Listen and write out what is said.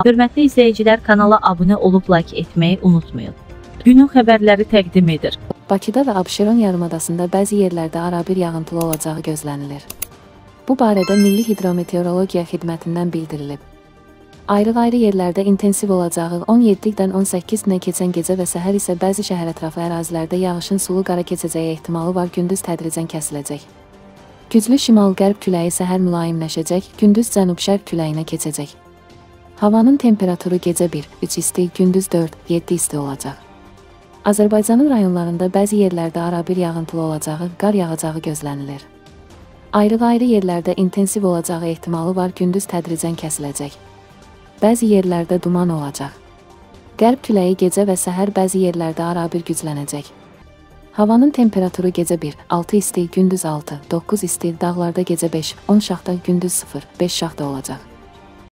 Hörmətli izləyicilər, kanala abunə olub like etməyi unutmayın. Günün xəbərləri təqdim edir. Bakıda və Abşeron yarımadasında bəzi yerlərdə arabir yağıntılı olacağı gözlənilir. Bu barədə Milli Hidrometeorologiya Xidmətindən bildirilib. Ayrı-ayrı yerlərdə intensiv olacağı 17-dən 18-nə keçən gecə və səhər isə bəzi şəhər ətrafı ərazilərdə yağışın sulu qara keçəcəyi ehtimalı var, gündüz tədricən kəsiləcək. Güclü şimal-qərb küləyi səhər mülayimləşəcək, gündüz cənub-şərq küləyinə keçəcək. Havanın temperaturu gecə 1-3 isti, gündüz 4-7 isti olacaq. Azərbaycanın rayonlarında bəzi yerlərdə arabir yağıntılı olacağı, qar yağacağı gözlənilir. Ayrı-ayrı yerlərdə intensiv olacağı ehtimalı var, gündüz tədricən kəsiləcək. Bəzi yerlərdə duman olacaq. Qərb küləyi gecə və səhər bəzi yerlərdə arabir güclənəcək. Havanın temperaturu gecə 1-6 isti, gündüz 6-9 isti, dağlarda gecə 5-10 şaxta, gündüz 0-5 şaxta olacaq.